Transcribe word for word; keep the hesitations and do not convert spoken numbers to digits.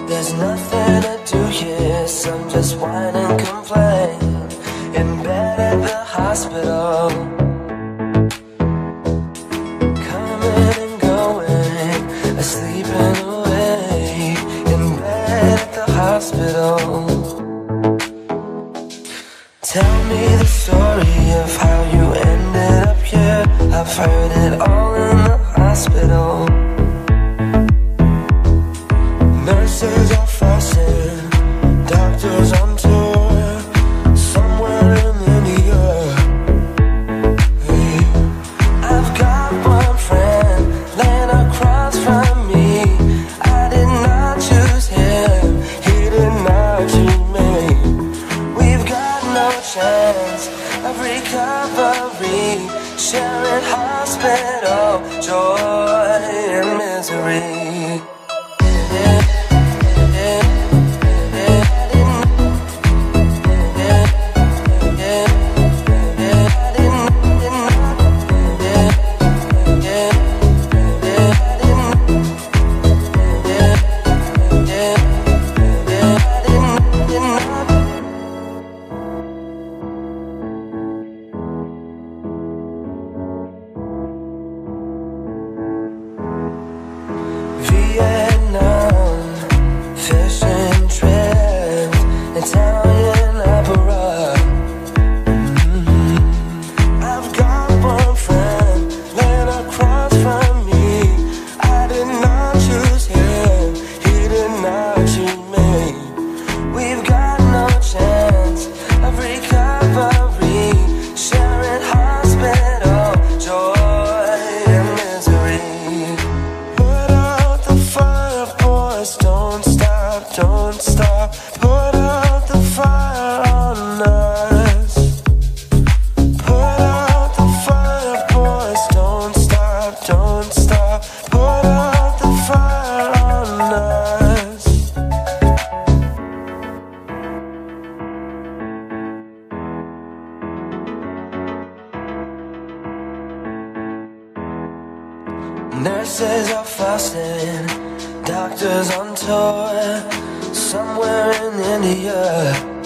There's nothing to do here, some just whine and complain. In bed at the hospital, coming and going, asleep and awake. In bed at the hospital. Tell me the story of how you ended up here. I've heard it all in the hospital. Nurses are fussing, doctors on tour, somewhere in India. Hey. I've got one friend laying across from me. I did not choose him, he did not choose me. We've got no chance of recovery, sharing hospital, joy and misery. Vietnam, fishing trips, Italian opera. Mm-hmm. I've got one friend laying across from me. I did not choose him, he did not choose me. We've got no chance of recovery, sharing hospital, joy and misery. Don't stop, don't stop, put out the fire on us. Put out the fire, boys, don't stop, don't stop, put out the fire on us. Nurses are fussing, doctors on tour, somewhere in India.